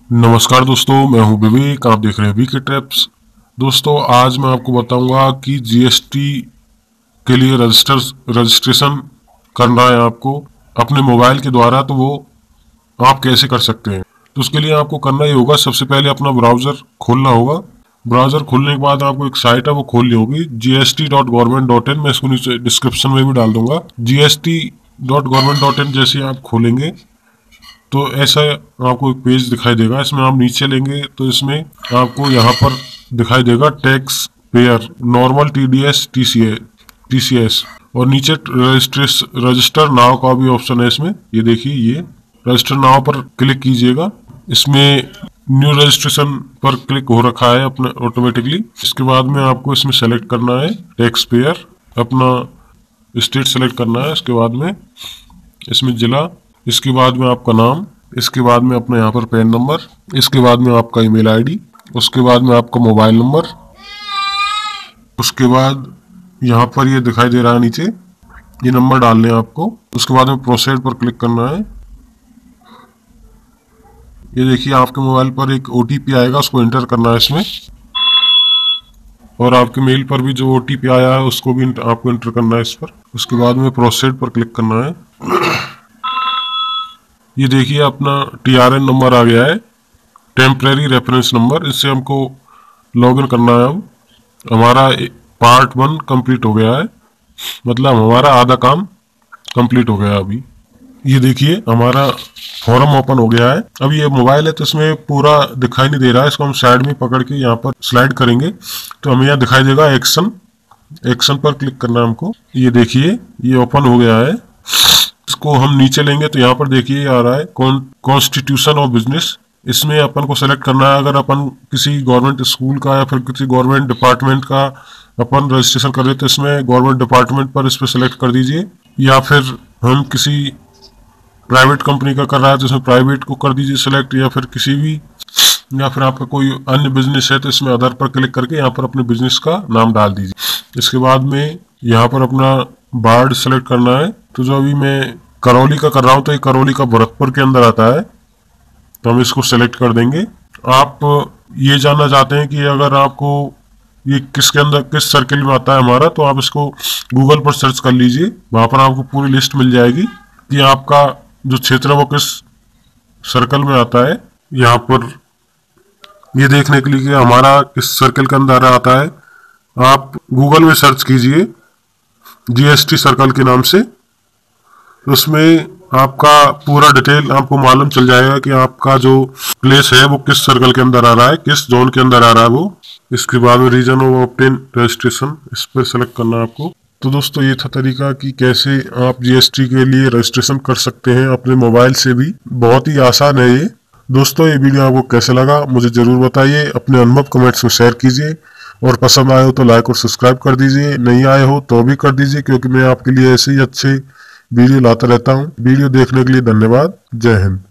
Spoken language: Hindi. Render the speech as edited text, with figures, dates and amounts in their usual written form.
नमस्कार दोस्तों, मैं हूं विवेक। आप देख रहे हैं वीके टिप्स। दोस्तों, आज मैं आपको बताऊंगा कि जीएसटी के लिए रजिस्ट्रेशन करना है आपको अपने मोबाइल के द्वारा, तो वो आप कैसे कर सकते हैं। तो उसके लिए आपको करना ही होगा, सबसे पहले अपना ब्राउज़र खोलना होगा। ब्राउज़र खोलने के बाद आपको एक साइट है वो खोलनी होगी, gst.government.in। मैं इसको नीचे डिस्क्रिप्शन में भी डाल दूंगा। gst.government.in जैसे आप खोलेंगे तो ऐसा आपको एक पेज दिखाई देगा। इसमें आप नीचे लेंगे तो इसमें आपको यहाँ पर दिखाई देगा taxpayer, normal, TDS, TCS, और नीचे रजिस्टर नाउ का भी ऑप्शन है इसमें। ये देखिए, ये रजिस्टर नाउ पर क्लिक कीजिएगा। इसमें न्यू रजिस्ट्रेशन पर क्लिक हो रखा है अपने ऑटोमेटिकली। इसके बाद में आपको इसमें सेलेक्ट करना है टैक्स पेयर, अपना स्टेट सेलेक्ट करना है। इसके बाद में इसमें जिला, इसके बाद में आपका नाम, इसके बाद में अपना यहाँ पर पैन नंबर, इसके बाद में आपका ईमेल आईडी, उसके बाद में आपका मोबाइल नंबर, उसके बाद यहाँ पर ये दिखाई दे रहा है नीचे, ये नंबर डालने हैं आपको। उसके बाद में प्रोसीड पर क्लिक करना है। ये देखिए, आपके मोबाइल पर एक ओटीपी आएगा, उसको एंटर करना है इसमें, और आपके मेल पर भी जो ओटीपी आया है उसको भी आपको एंटर करना है इस पर। उसके बाद में प्रोसीड पर क्लिक करना है। ये देखिए, अपना टीआरएन नंबर आ गया है, टेम्परेरी रेफरेंस नंबर। इससे हमको लॉगिन करना है। अब हमारा पार्ट 1 कंप्लीट हो गया है, मतलब हमारा आधा काम कंप्लीट हो गया अभी। ये देखिए, हमारा फॉर्म ओपन हो गया है। अब ये मोबाइल है तो इसमें पूरा दिखाई नहीं दे रहा है। इसको हम साइड में पकड़ के यहाँ पर स्लाइड करेंगे तो हमें यहाँ दिखाई देगा एक्शन। एक्शन पर क्लिक करना है हमको। ये देखिए, ये ओपन हो गया है। इसको हम नीचे लेंगे तो यहाँ पर देखिए आ रहा है कॉन्स्टिट्यूशन ऑफ बिजनेस। इसमें अपन को सेलेक्ट करना है, अगर अपन किसी गवर्नमेंट स्कूल का या फिर किसी गवर्नमेंट डिपार्टमेंट का अपन रजिस्ट्रेशन कर रहे तो इसमें गवर्नमेंट डिपार्टमेंट पर इस पर सेलेक्ट कर दीजिए, या फिर हम किसी प्राइवेट कंपनी का कर रहा है तो इसमें प्राइवेट को कर दीजिए सेलेक्ट, या फिर किसी भी, या फिर आपका कोई अन्य बिजनेस है तो इसमें अदर पर क्लिक करके यहाँ पर अपने बिजनेस का नाम डाल दीजिए। इसके बाद में यहाँ पर अपना वार्ड सेलेक्ट करना है। तो जो अभी मैं करौली का कर रहा हूँ तो ये करौली का भरतपुर के अंदर आता है, तो हम इसको सेलेक्ट कर देंगे। आप ये जानना चाहते हैं कि अगर आपको ये किसके अंदर, किस सर्किल में आता है हमारा, तो आप इसको गूगल पर सर्च कर लीजिए। वहाँ पर आपको पूरी लिस्ट मिल जाएगी कि आपका जो क्षेत्र है वो किस सर्कल में आता है। यहाँ पर ये देखने के लिए कि हमारा किस सर्कल के अंदर आता है, आप गूगल में सर्च कीजिए जीएसटी सर्कल के नाम से। उसमें आपका पूरा डिटेल आपको मालूम चल जाएगा कि आपका जो प्लेस है वो किस सर्कल के अंदर आ रहा है, किस जोन के अंदर आ रहा है वो। इसके बाद में रीजन ऑफ ऑब्टेन रजिस्ट्रेशन, इस पर सेलेक्ट करना है आपको। तो दोस्तों, ये था तरीका कि कैसे आप जीएसटी के लिए रजिस्ट्रेशन कर सकते हैं अपने मोबाइल से भी। बहुत ही आसान है ये। दोस्तों, ये वीडियो आपको कैसे लगा मुझे जरूर बताइए, अपने अनुभव कमेंट्स में शेयर कीजिए, और पसंद आए हो तो लाइक और सब्सक्राइब कर दीजिए, नहीं आए हो तो भी कर दीजिए, क्योंकि मैं आपके लिए ऐसे ही अच्छे वीडियो लाता रहता हूँ। वीडियो देखने के लिए धन्यवाद। जय हिंद।